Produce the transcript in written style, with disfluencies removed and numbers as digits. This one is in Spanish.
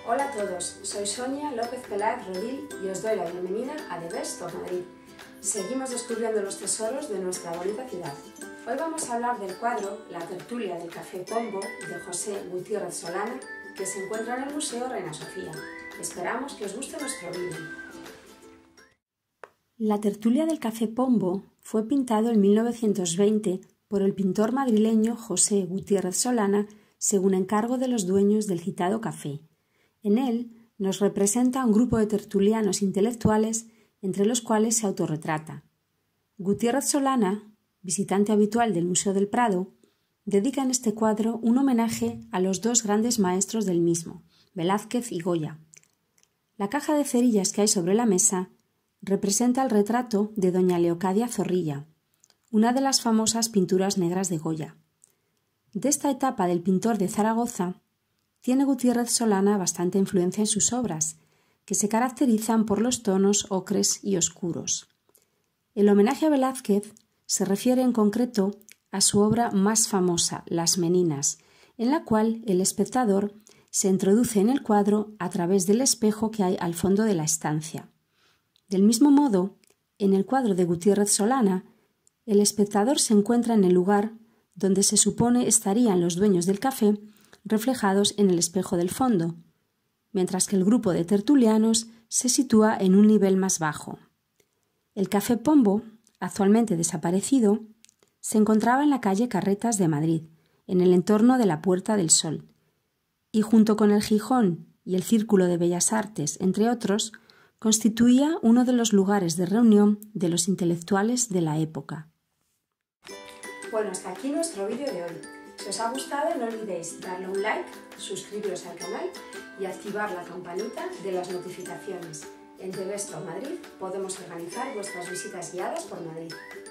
Hola a todos, soy Sonia López Peláez Rodil y os doy la bienvenida a The Best of Madrid. Seguimos descubriendo los tesoros de nuestra bonita ciudad. Hoy vamos a hablar del cuadro La tertulia del Café Pombo de José Gutiérrez Solana, que se encuentra en el Museo Reina Sofía. Esperamos que os guste nuestro vídeo. La tertulia del Café Pombo fue pintado en 1920 por el pintor madrileño José Gutiérrez Solana según encargo de los dueños del citado café. En él nos representa un grupo de tertulianos intelectuales entre los cuales se autorretrata. Gutiérrez Solana, visitante habitual del Museo del Prado, dedica en este cuadro un homenaje a los dos grandes maestros del mismo, Velázquez y Goya. La caja de cerillas que hay sobre la mesa representa el retrato de doña Leocadia Zorrilla, una de las famosas pinturas negras de Goya. De esta etapa del pintor de Zaragoza, tiene Gutiérrez Solana bastante influencia en sus obras, que se caracterizan por los tonos ocres y oscuros. El homenaje a Velázquez se refiere en concreto a su obra más famosa, Las Meninas, en la cual el espectador se introduce en el cuadro a través del espejo que hay al fondo de la estancia. Del mismo modo, en el cuadro de Gutiérrez Solana, el espectador se encuentra en el lugar donde se supone estarían los dueños del café reflejados en el espejo del fondo, mientras que el grupo de tertulianos se sitúa en un nivel más bajo. El Café Pombo, actualmente desaparecido, se encontraba en la calle Carretas de Madrid, en el entorno de la Puerta del Sol, y junto con el Gijón y el Círculo de Bellas Artes, entre otros, constituía uno de los lugares de reunión de los intelectuales de la época. Bueno, hasta aquí nuestro vídeo de hoy. Si os ha gustado, no olvidéis darle un like, suscribiros al canal y activar la campanita de las notificaciones. En The Best of Madrid podemos organizar vuestras visitas guiadas por Madrid.